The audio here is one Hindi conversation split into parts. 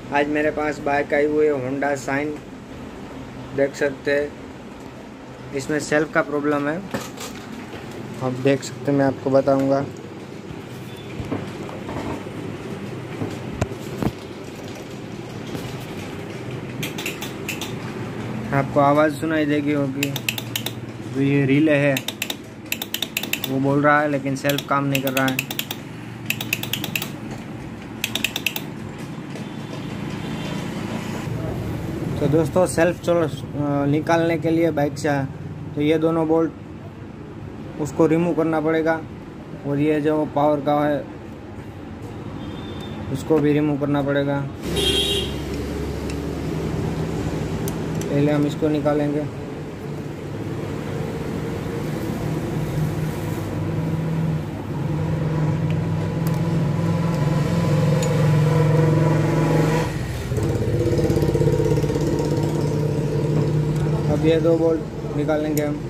आज मेरे पास बाइक आई हुई है होंडा शाइन, देख सकते हैं। इसमें सेल्फ का प्रॉब्लम है, आप देख सकते हैं, मैं आपको बताऊंगा। आपको आवाज़ सुनाई देगी होगी। तो ये रिले है, वो बोल रहा है लेकिन सेल्फ काम नहीं कर रहा है। तो दोस्तों सेल्फ निकालने के लिए बाइक से तो ये दोनों बोल्ट उसको रिमूव करना पड़ेगा, और ये जो पावर का है उसको भी रिमूव करना पड़ेगा। पहले हम इसको निकालेंगे। अब ये दो बोल्ट निकालेंगे हम।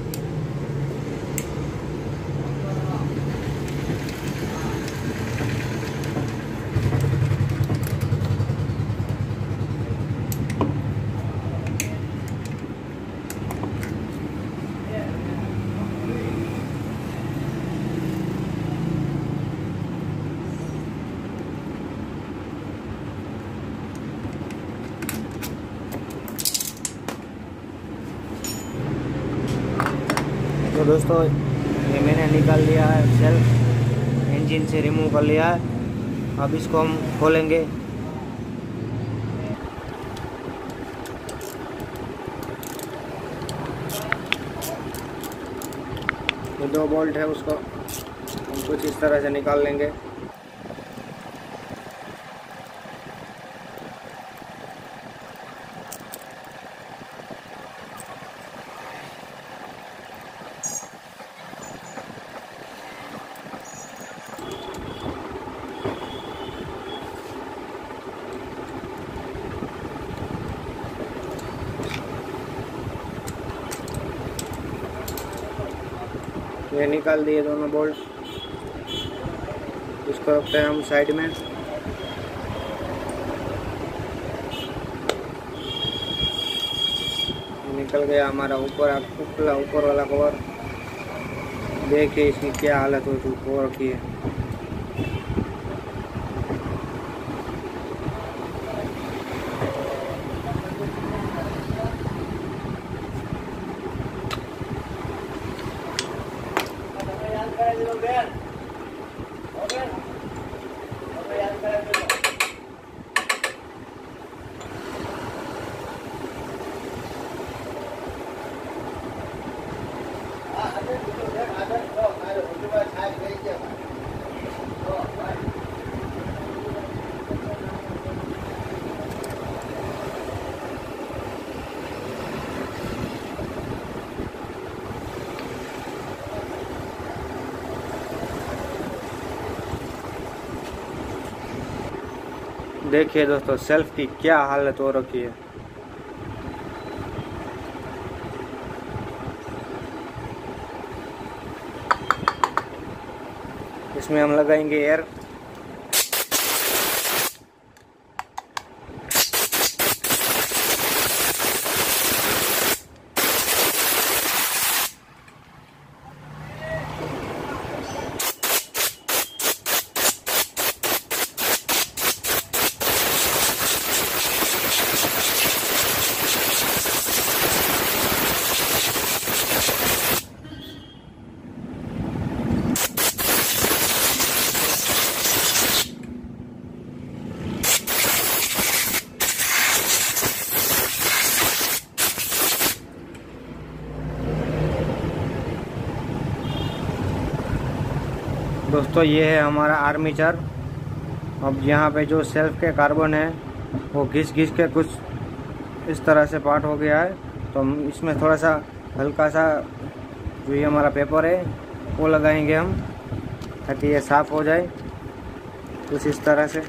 तो दोस्तों ये मैंने निकाल लिया है, सेल्फ इंजन से रिमूव कर लिया है। अब इसको हम खोलेंगे। ये दो बोल्ट है, उसको हम कुछ इस तरह से निकाल लेंगे। ये निकाल दिए दोनों बोल्ट, इसको रखते हैं हम साइड में। निकल गया हमारा ऊपर वाला कवर। देखिए इसकी क्या हालत हो रखी है। देखिए दोस्तों सेल्फ की क्या हालत हो रखी है। इसमें हम लगाएंगे एयर। दोस्तों ये है हमारा आर्मेचर। अब यहाँ पे जो सेल्फ के कार्बन है वो घिस के कुछ इस तरह से पार्ट हो गया है। तो हम इसमें थोड़ा सा हल्का सा जो ये हमारा पेपर है वो लगाएंगे हम, ताकि ये साफ़ हो जाए कुछ इस तरह से।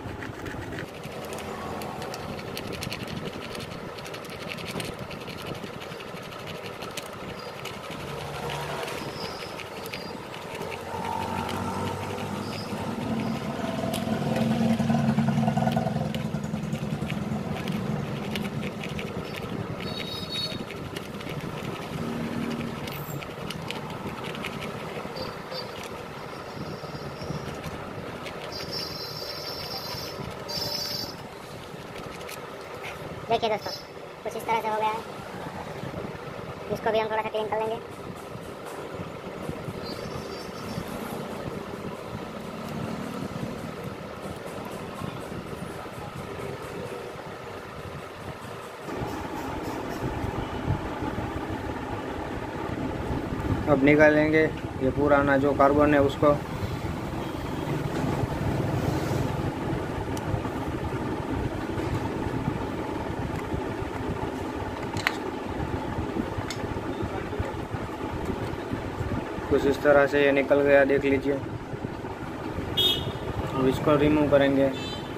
देखिए दोस्तों, कुछ इस तरह से हो गया है। इसको भी हम थोड़ा सा क्लीन कर लेंगे। अब निकालेंगे ये पुराना जो कार्बन है उसको। कुछ इस तरह से ये निकल गया, देख लीजिए। अब इसको रिमूव करेंगे।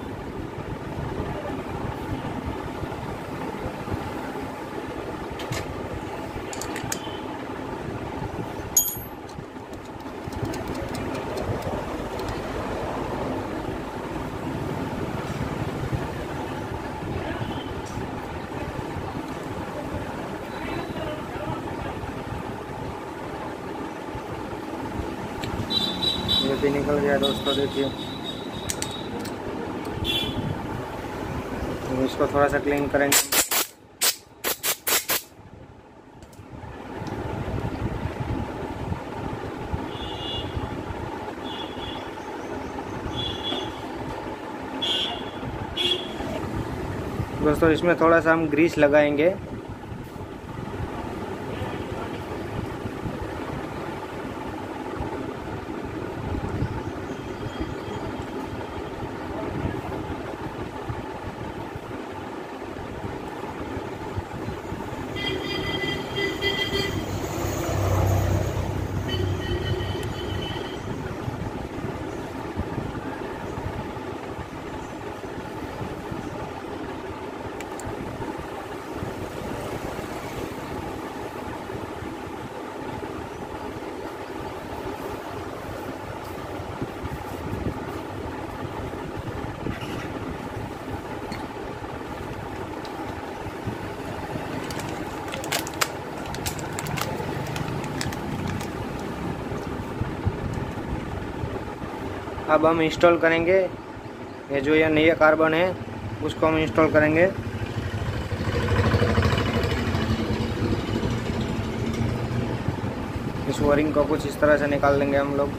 ये भी निकल गया दोस्तों, देखिए। तो इसको थोड़ा सा क्लीन करेंगे। दोस्तों इसमें थोड़ा सा हम ग्रीस लगाएंगे। अब हम इंस्टॉल करेंगे ये जो ये नया कार्बन है उसको हम इंस्टॉल करेंगे। इस वायरिंग को कुछ इस तरह से निकाल लेंगे हम लोग।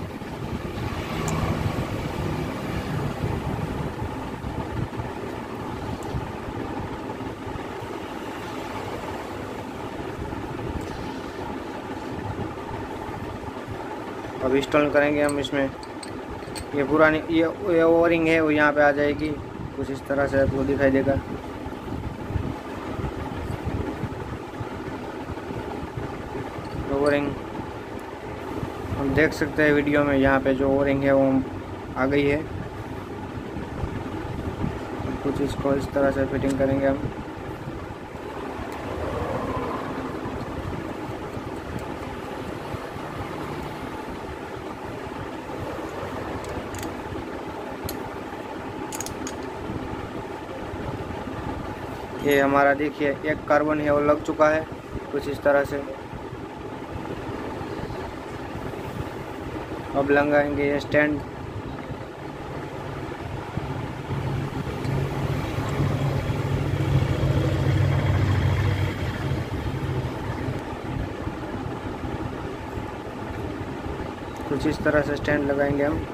अब इंस्टॉल करेंगे हम इसमें। ये पुरानी ये वायरिंग है वो यहाँ पे आ जाएगी, कुछ इस तरह से आपको दिखाई देगा। वायरिंग हम देख सकते हैं वीडियो में, यहाँ पे जो वायरिंग है वो आ गई है। कुछ इसको इस तरह से फिटिंग करेंगे हम। ये हमारा देखिए एक कार्बन है वो लग चुका है कुछ इस तरह से। अब लगाएंगे ये स्टैंड। कुछ इस तरह से स्टैंड लगाएंगे हम।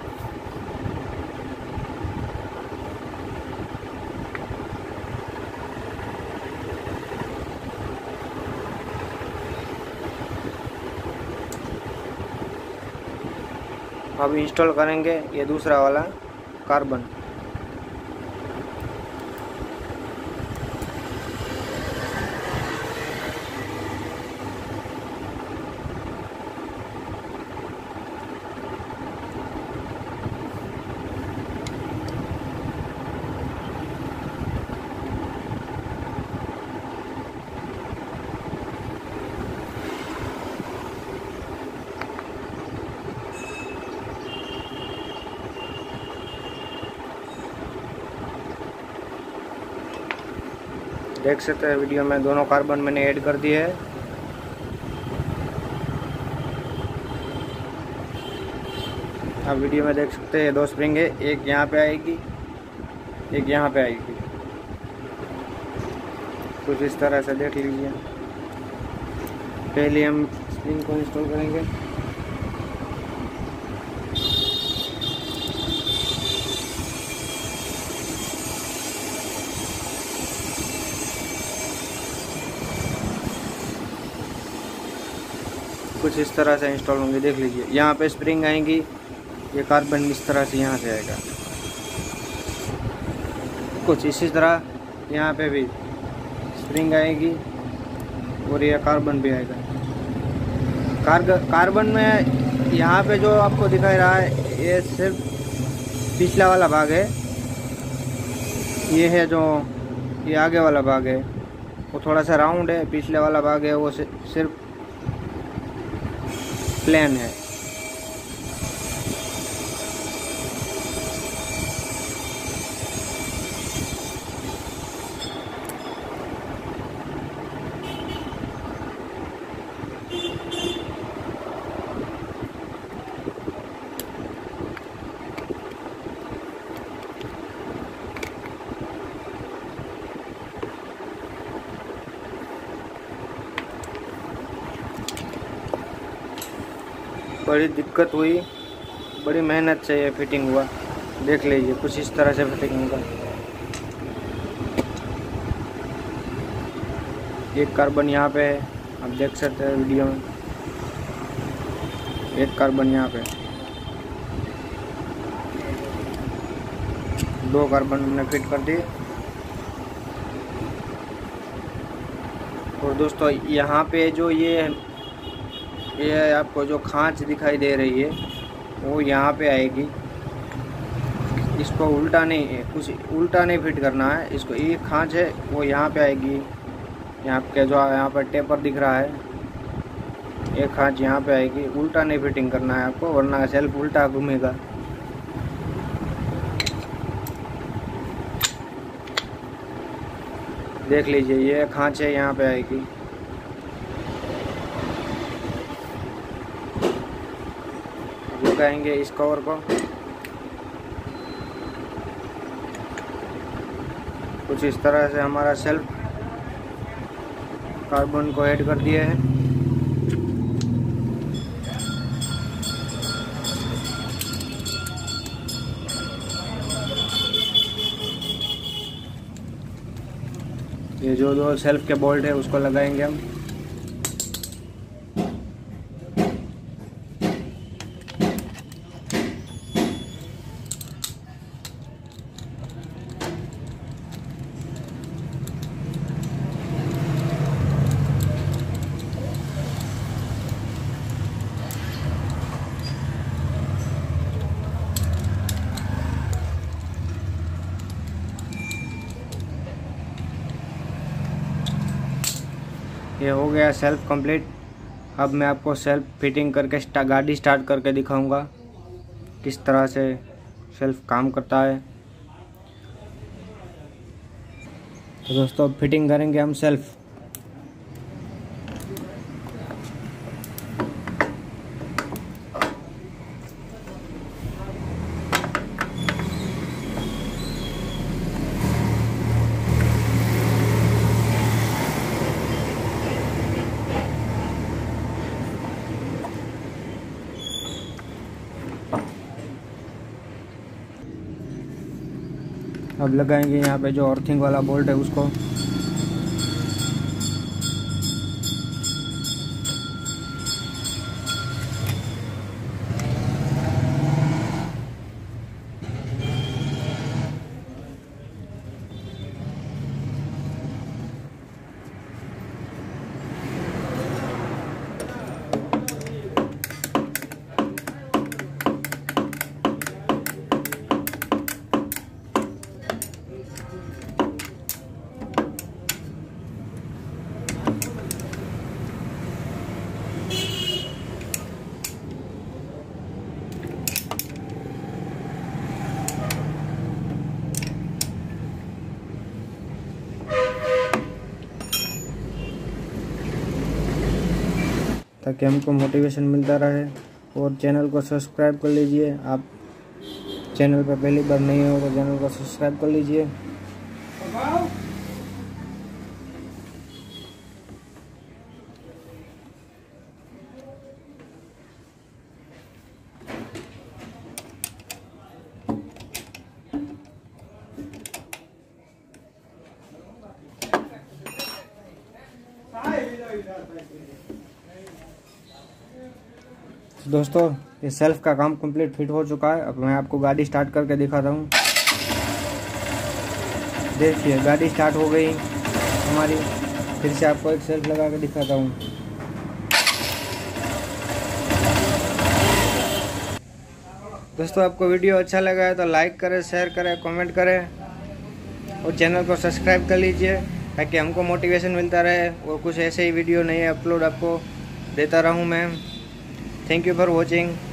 अब इंस्टॉल करेंगे ये दूसरा वाला कार्बन। देख सकते हैं वीडियो में दोनों कार्बन मैंने ऐड कर दिए है। आप वीडियो में देख सकते हैं दो स्प्रिंग है, एक यहाँ पे आएगी एक यहाँ पे आएगी। कुछ इस तरह से देख लीजिए। पहले हम स्प्रिंग को इंस्टॉल करेंगे। कुछ इस तरह से इंस्टॉल होंगे, देख लीजिए। यहाँ पे स्प्रिंग आएंगी, ये कार्बन इस तरह से यहाँ से आएगा। कुछ इसी तरह यहाँ पे भी स्प्रिंग आएगी और ये कार्बन भी आएगा। कार्बन में यहाँ पे जो आपको दिखाई रहा है ये सिर्फ पिछला वाला भाग है। ये है जो ये आगे वाला भाग है वो थोड़ा सा राउंड है, पिछले वाला भाग है वो सिर्फ प्लेन है। बड़ी दिक्कत हुई, बड़ी मेहनत से ये फिटिंग हुआ, देख लीजिए। कुछ इस तरह से फिटिंग होगा। एक कार्बन यहाँ पे है, आप देख सकते हैं वीडियो में। एक कार्बन यहाँ पे, 2 कार्बन हमने फिट कर दिए। और दोस्तों यहाँ पे जो ये आपको जो खांच दिखाई दे रही है वो यहाँ पे आएगी। इसको उल्टा नहीं, कुछ उल्टा नहीं फिट करना है इसको। ये खांच है वो यहाँ पे आएगी। यहाँ पे जो यहाँ पर टेपर दिख रहा है, ये खांच यहाँ पे आएगी। उल्टा नहीं फिटिंग करना है आपको, वरना सेल्फ उल्टा घूमेगा। देख लीजिए, ये खांच है यहाँ पे आएगी। लगाएंगे इस कवर को। कुछ इस तरह से हमारा सेल्फ कार्बन को ऐड कर दिया है। ये जो 2 सेल्फ के बोल्ट है उसको लगाएंगे हम। ये हो गया सेल्फ कंप्लीट। अब मैं आपको सेल्फ फिटिंग करके गाड़ी स्टार्ट करके दिखाऊंगा किस तरह से सेल्फ काम करता है। तो दोस्तों फिटिंग करेंगे हम सेल्फ। अब लगाएंगे यहाँ पे जो अर्थिंग वाला बोल्ट है उसको। ताकि हमको मोटिवेशन मिलता रहे। और चैनल को सब्सक्राइब कर लीजिए। आप चैनल पर पहली बार नहीं हो तो चैनल को सब्सक्राइब कर लीजिए। दोस्तों ये सेल्फ का काम कंप्लीट फिट हो चुका है। अब मैं आपको गाड़ी स्टार्ट करके दिखाता हूँ। देखिए गाड़ी स्टार्ट हो गई हमारी। फिर से आपको एक सेल्फ लगा के दिखाता हूँ। दोस्तों आपको वीडियो अच्छा लगा है तो लाइक करें, शेयर करें, कमेंट करें और चैनल को सब्सक्राइब कर लीजिए ताकि हमको मोटिवेशन मिलता रहे और कुछ ऐसे ही वीडियो नए अपलोड आपको देता रहूँ मैं। Thank you for watching.